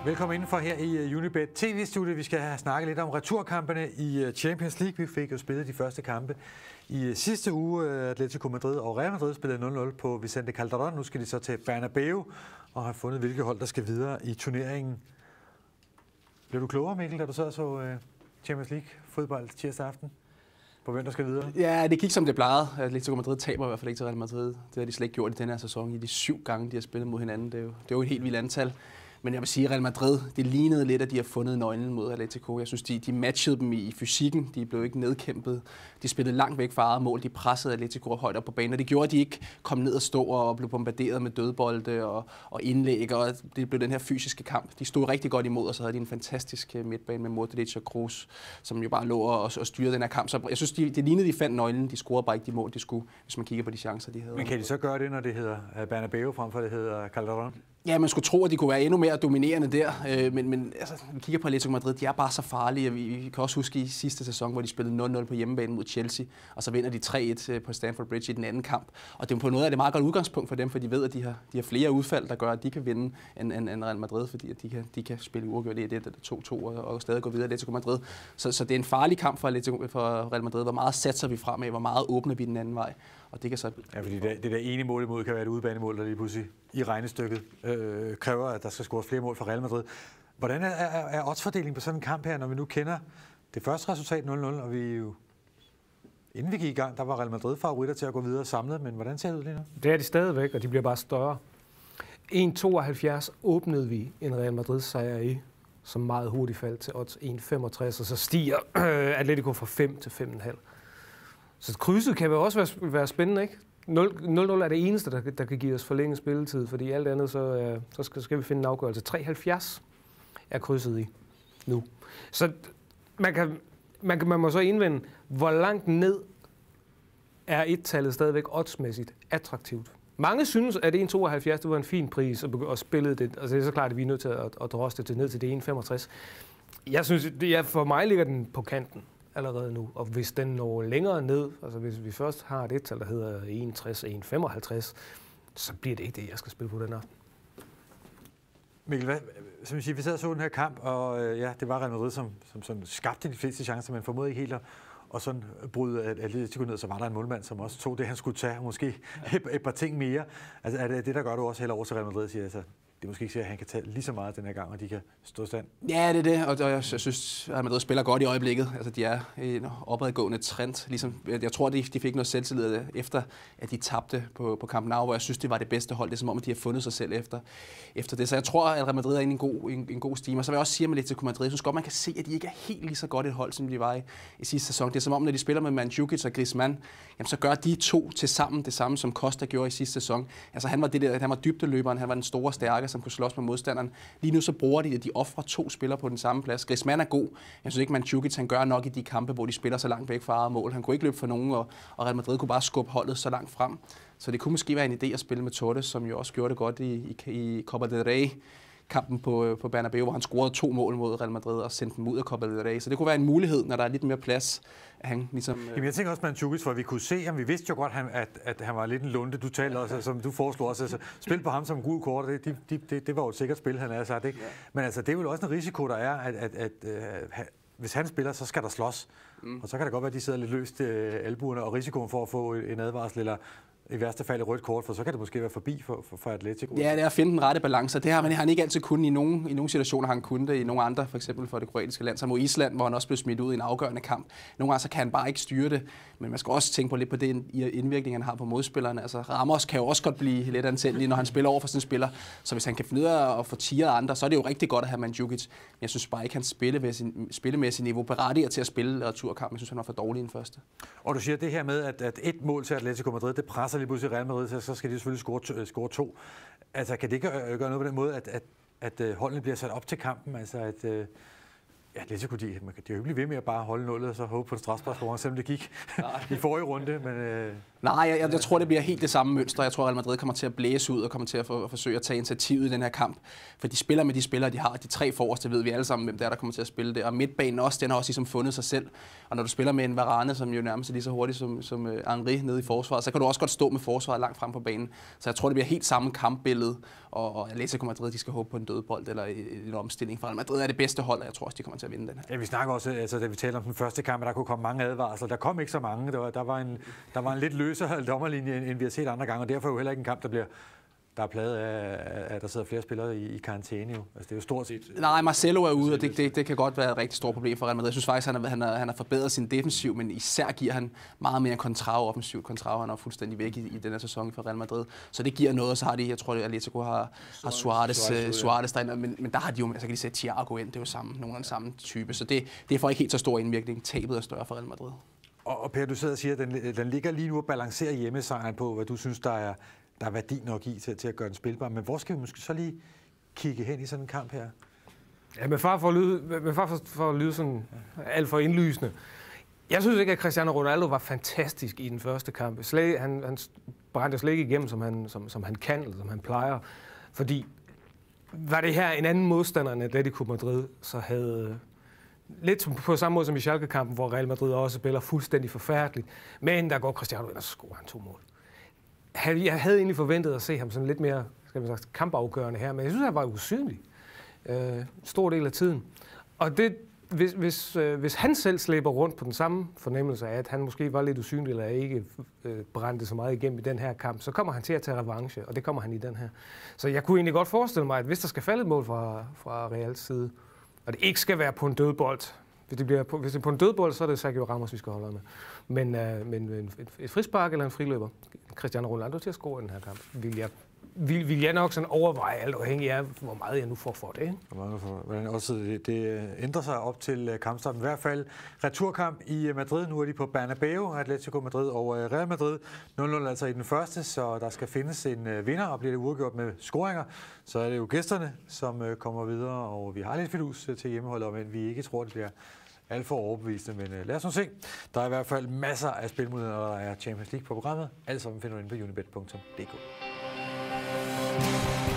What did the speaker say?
Velkommen indenfor her i Unibet TV-studiet. Vi skal snakke lidt om returkampene i Champions League. Vi fik jo spillet de første kampe i sidste uge. Atletico Madrid og Real Madrid spillede 0-0 på Vicente Calderón. Nu skal de så til Bernabeu og har fundet, hvilke hold, der skal videre i turneringen. Blev du klogere, Mikkel, da du så Champions League-fodbold tirsdag aften? På hvem der skal videre? Ja, det gik som det plejede. Atletico Madrid taber i hvert fald ikke til Real Madrid. Det har de slet ikke gjort i denne her sæson. I de 7 gange, de har spillet mod hinanden. Det er jo et helt vildt antal. Men jeg vil sige, at Real Madrid, det lignede lidt, at de har fundet nøglen mod Atletico. Jeg synes, de matchede dem i fysikken. De blev ikke nedkæmpet. De spillede langt væk fra eget mål. De pressede Atletico højt op på banen. Og det gjorde, at de ikke kom ned og stå og blev bombarderet med dødbolde og indlæg. Og det blev den her fysiske kamp. De stod rigtig godt imod, og så havde de en fantastisk midtbane med Modric og Kroos, som jo bare lå og styrede den her kamp. Så jeg synes, det lignede, de fandt nøglen. De scorede bare ikke de mål, de skulle, hvis man kigger på de chancer, de havde. Men kan de så gøre det, når det hedder Bernabeu, frem for det hedder Calderón? Ja, man skulle tro, at de kunne være endnu mere dominerende der, men altså, vi kigger på Atletico Madrid, de er bare så farlige. Vi kan også huske i sidste sæson, hvor de spillede 0-0 på hjemmebane mod Chelsea, og så vinder de 3-1 på Stamford Bridge i den anden kamp. Og det er på noget af det meget godt udgangspunkt for dem, for de ved, at de har flere udfald, der gør, at de kan vinde end Real Madrid, fordi at de kan spille uafgjort 1-1 eller 2-2 og stadig gå videre Atletico Madrid. Så det er en farlig kamp for Real Madrid. Hvor meget satser vi fremad, hvor meget åbner vi den anden vej. Og det kan så... Ja, fordi det der ene mål imod kan være et udebanemål, der lige pludselig i regnestykket kræver, at der skal scores flere mål for Real Madrid. Hvordan er oddsfordelingen på sådan en kamp her, når vi nu kender det første resultat 0-0, og vi jo, inden vi gik i gang, der var Real Madrid favoritter til at gå videre samlet, men hvordan ser det ud lige nu? Det er de stadigvæk, og de bliver bare større. 1,72 åbnede vi en Real Madrid sejr i, som meget hurtigt faldt til odds 1,65, og så stiger Atletico fra 5 til 5,5. Så krydset kan jo også være spændende, ikke? 0-0 er det eneste, der kan give os forlænget spilletid, fordi alt andet, så skal vi finde en afgørelse. 3,70 er krydset i nu. Så man må så indvende, hvor langt ned er et-tallet stadigvæk oddsmæssigt attraktivt. Mange synes, at 1,72 det var en fin pris at spille det. Altså det er så klart, at vi er nødt til at droste det ned til det 1,65. Jeg synes, for mig ligger den på kanten allerede nu. Og hvis den når længere ned, altså hvis vi først har et tal, der hedder 1,60, 1,55, så bliver det ikke det, jeg skal spille på den aften. Mikkel, som jeg siger, vi sad og så den her kamp, og ja, det var Real Madrid, som skabte de fleste chancer, men formåede ikke helt og sådan bryde Atletico ned, så var der en målmand, som også tog det, han skulle tage, og måske et par ting mere. Altså er det der gør du også heller over til Real Madrid, siger altså, det er måske ikke sikkert, at han kan tage lige så meget den her gang, og de kan stå stand. Ja, det er det, og jeg synes, at Madrid spiller godt i øjeblikket. Altså, de er i en opadgående trend. Ligesom, jeg tror, de fik noget selvtillid efter, at de tabte på Camp Nou, hvor jeg synes, det var det bedste hold. Det er som om, at de har fundet sig selv efter det. Så jeg tror, at Real Madrid er en god stime. Og så vil jeg også sige med Atletico Madrid, jeg synes godt, man kan se, at de ikke er helt lige så godt et hold, som de var i sidste sæson. Det er som om, når de spiller med Mandzukic og Griezmann, jamen, så gør de to til sammen det samme, som Costa gjorde i sidste sæson. Altså, han var dybdeløberen, han var den store stærke, som kunne slås med modstanderen. Lige nu så bruger de, at de offrer 2 spillere på den samme plads. Griezmann er god. Jeg synes ikke, Mandzukic han gør nok i de kampe, hvor de spiller så langt væk fra eget mål. Han kunne ikke løbe for nogen, og Real Madrid kunne bare skubbe holdet så langt frem. Så det kunne måske være en idé at spille med Torres, som jo også gjorde det godt i Copa del Rey. Kampen på Bernabeu, hvor han scorede 2 mål mod Real Madrid og sendte dem ud af Copa del Rey. Så det kunne være en mulighed, når der er lidt mere plads. Han ligesom, Jamen, jeg tænker også med Mandzukic, for vi kunne se ham. Vi vidste jo godt, at han var lidt en lunde. Du talte også, som du foreslår også. Altså, spil på ham som gul kort, det var jo et sikkert spil, han havde sagt. Ikke? Ja. Men altså, det er jo også en risiko, der er, at hvis han spiller, så skal der slås. Og så kan det godt være, at de sidder lidt løst albuerne, og risikoen for at få en advarsel eller i værste fald et rødt kort, for så kan det måske være forbi for Atletico. Ja, det er at finde den rette balance. Det har han ikke altid kunnet i nogle situationer, har han kunnet det i nogle andre, for eksempel for det kroatiske land, som mod Island, hvor han også blev smidt ud i en afgørende kamp. Nogle gange så kan han bare ikke styre det, men man skal også tænke på lidt på den indvirkning, han har på modspillerne. Altså Ramos kan jo også godt blive lidt antændelig, når han spiller over for sin spiller. Så hvis han kan finde ud af at få tiret andre, så er det jo rigtig godt at have Mandzukic. Men jeg synes bare ikke, han spillemæssigt niveau berettiger til at spille returkamp. Jeg synes, han var for dårlig i den første. Og du siger det her med, at et mål til Atletico Madrid, det presser lige pludselig Real Madrid, så skal de selvfølgelig score 2. Altså kan det gøre noget på den måde, at holdene bliver sat op til kampen? Altså Atletico, de jo ikke blive ved med at bare holde nullet og så håbe på en strafsparksforan, selvom det gik i forrige runde. Men, Nej, jeg tror, det bliver helt det samme mønster. Jeg tror, Real Madrid kommer til at blæse ud og kommer til at forsøge at tage initiativet i den her kamp. For de spiller med de spillere, de har. De 3 forreste ved vi alle sammen, hvem der kommer til at spille det. Og midtbanen også, den har også ligesom fundet sig selv. Og når du spiller med en Varane, som jo nærmest er lige så hurtigt som Henry nede i forsvaret, så kan du også godt stå med forsvaret langt frem på banen. Så jeg tror, det bliver helt samme kampbillede. Og Atletico Madrid, de skal håbe på en dødbold eller en omstilling. For Real Madrid er det bedste hold, og jeg tror også, de kommer til at vinde den her. Ja, vi snakker også, altså, da vi talte om den første kamp, der kunne komme mange advarsler. Der kom ikke så mange. Der var en lidt løsere dommerlinje, end vi har set andre gange, og derfor er jo heller ikke en kamp, der er plaget af, at der sidder flere spillere i karantæne. Altså, det er jo stort set... Nej, Marcelo er ude, og det kan godt være et rigtig stort problem for Real Madrid. Jeg synes faktisk, han har forbedret sin defensiv, men især giver han meget mere Contrao offensivt. Contrao han er fuldstændig væk i den her sæson for Real Madrid. Så det giver noget, så har de, jeg tror, at Atletico har Suarez derinde, men der har de jo, altså kan de sætte Thiago ind, det er jo nogenlunde samme type. Så det får ikke helt så stor indvirkning. Tabet er større for Real Madrid. Og Per, du sidder og siger, at den ligger lige nu og balancerer hjemmesejren på, hvad du synes, der er værdi nok i til at gøre den spilbar. Men hvor skal vi måske så lige kigge hen i sådan en kamp her? Ja, med far for at lyde sådan alt for indlysende. Jeg synes ikke, at Cristiano Ronaldo var fantastisk i den første kamp. Han brændte slet ikke igennem, som han kan, eller som han plejer. Fordi var det her en anden modstander end Atletico Madrid, så havde... Lidt på samme måde som i Schalke-kampen, hvor Real Madrid også spiller fuldstændig forfærdeligt. Men der går Cristiano ind, og så scorer han 2 mål. Jeg havde egentlig forventet at se ham sådan lidt mere kampafgørende her, men jeg synes, han var usynlig stor del af tiden. Og det, hvis han selv slæber rundt på den samme fornemmelse af, at han måske var lidt usynlig, eller ikke brændte så meget igennem i den her kamp, så kommer han til at tage revanche, og det kommer han i den her. Så jeg kunne egentlig godt forestille mig, at hvis der skal falde et mål fra Reals side, og det ikke skal være på en dødbold. Hvis det er på en dødbold, så er det Sergio Ramos, vi skal holde med. Men et frispark eller en friløber, Cristiano Ronaldo til at score i den her kamp, vil jeg nok sådan overveje, alt afhængig af, hvor meget jeg nu får for det. Hvordan også det ændrer sig op til kampstarten. I hvert fald returkamp i Madrid. Nu er de på Bernabeu, Atletico Madrid og Real Madrid. 0-0 altså i den første, så der skal findes en vinder, og bliver det uafgjort med scoringer. Så er det jo gæsterne, som kommer videre, og vi har lidt fidus til hjemmeholdet, men vi ikke tror, det bliver alt for overbevisende, men lad os nu se. Der er i hvert fald masser af spilmuligheder, når der er Champions League på programmet. Alt sammen finder du inde på unibet.dk.